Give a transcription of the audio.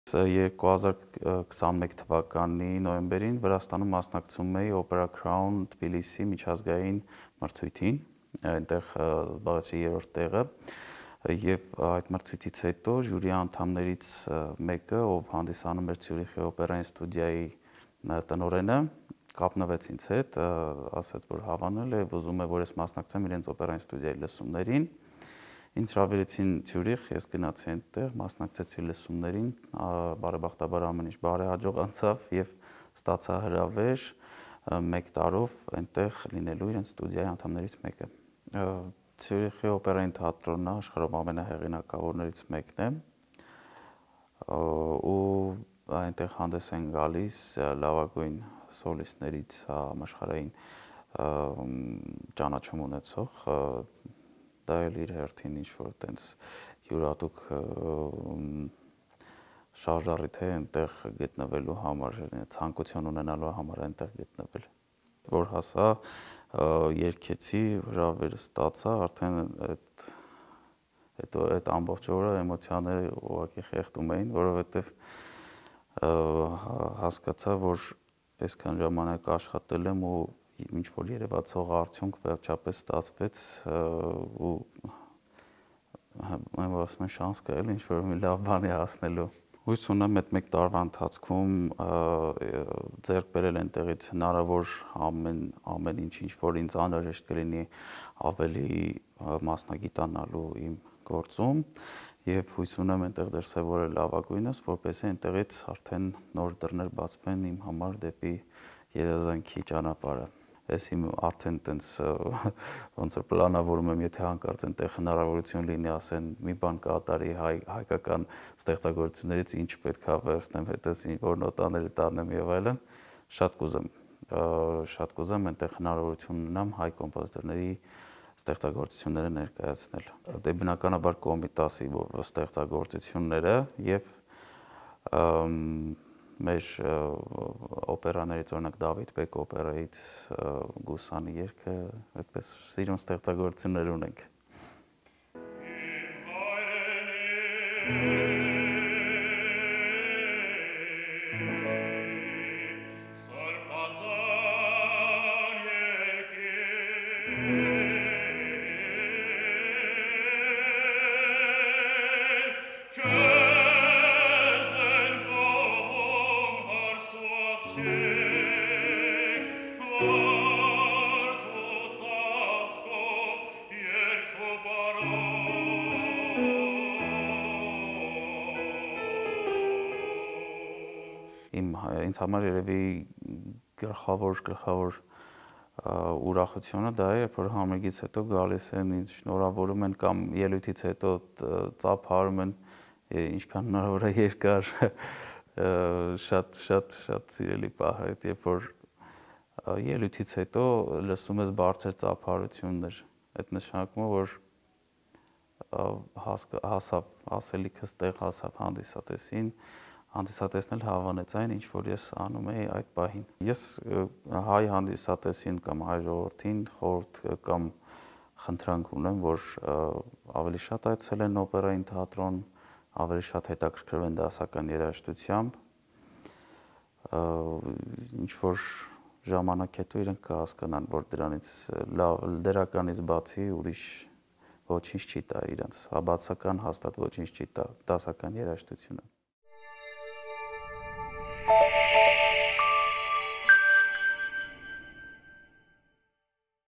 2021 թվականի նոյեմբերին Վրաստանում մասնակցում էի Opera Crown Թբիլիսի միջազգային մրցույթին, այնտեղ զբաղեցրի 3-րդ տեղը եւ այդ մրցույթից հետո ժյուրի անդամներից մեկը, ով հանդիսանում էր Ցյուրիխի օպերային ստուդիայի տնօրենը, կապնվեց ինձ հետ, ասաց, որ հավանել է, ուզում է, որ ես մասնակցեմ իրենց օպերային ստուդիայի լսումներին։ Ինձ հրավիրեցին Ցյուրիխ, ես գնացի այնտեղ, մասնակցեցի լսումներին, բարեբախտաբար ամեն ինչ բարեհաջող անցավ եւ ստացա հրավեր 1 տարով այնտեղ լինելու իրենց ստուդիայի անդամներից մեկը։ Ցյուրիխի օպերային թատրոնը աշխարհում ամենահեղինակավորներից մեկն է, ու այնտեղ հանդես են գալիս լավագույն սոլիստներից համաշխարհային ճանաչում ունեցող, դա էլ իր հերթին ինչ-որ տենց յուրատուկ շարժառիթ է այնտեղ գտնվելու համար, ցանկություն ունենալու համար այնտեղ գտնվել։ Որ հասա, երգեցի, հրավերը ստացա, արդեն այդ ամբողջ օրը էմոցիաները ուղղակի խեղդում էին, որովհետև հասկացա, որ այսքան ժամանակ աշխատել եմ ու ինչ-որ երևացող արդյունք վերջապես ստացվեց ու ասում են շանս կա էլ ինչ-որ մի լավ բանի հասնելու։ Հույս ունեմ այդ 1 տարվա ընթացքում ձեռք բերել այնտեղից հնարավոր ամեն ինչ որ ինձ անհրաժեշտ կլինի ավելի մասնագիտանալու իմ գործում եւ հույս ունեմ այնտեղ դրսեւորել լավագույնս, որպեսզի այնտեղից արդեն նոր դռներ բացվեն իմ համար դեպի երազանքի ճանապարհը։ Ես իմ արդեն տենց ոնց որ պլանավորում եմ, եթե հանկարծ այնտեղ հնարավորություն լինի, ասեն մի բան կատարի հայկական ստեղծագործություններից ինչ պետքա վերցնեմ հետս, որ նոտաները տանեմ եւ այլն, շատ կուզեմ այնտեղ հնարավորություն ունենամ հայ կոմպոզիտորների ստեղծագործությունները ներկայացնել։ Դե բնականաբար Կոմիտասի ստեղծագործությունները եւ մեր օպերաներից, օրինակ Դավիթ Բեկ օպերայից Գուսանի երգը, այդպես սիրուն ստեղծագործություններ ունենք։ Ինձ համար երևի գլխավոր ուրախությունը դա է, երբ որ համերգից հետո գալիս են, ինձ շնորհավորում են կամ ելույթից հետո ծափարում են, ինչքան հնարավոր է երկար, շատ սիրելի պահ է, երբ որ ելույթից հետո լսում ես բարձր ծափարություններ, այդ նշանակում է, որ հասավ ասելիքս տեղ հասավ հանդիսատեսին, հանդիսատեսն էլ հավանեց այն, ինչ որ ես անում էի այդ պահին։ Ես հայ հանդիսատեսին կամ հայ ժողովրդին խորհուրդ կամ խնդրանք ունեմ, որ ավելի շատ այցելեն օպերային թատրոն, ավելի շատ հետաքրքրվեն դասական երաժշտությամբ, ինչ որ ժամանակ հետո իրենք կհասկանան, որ դրանից դերականից բացի ուրիշ ոչինչ չի տա իրենց, բացական հաստատ ոչինչ չի տա դասական երաժշտությունը։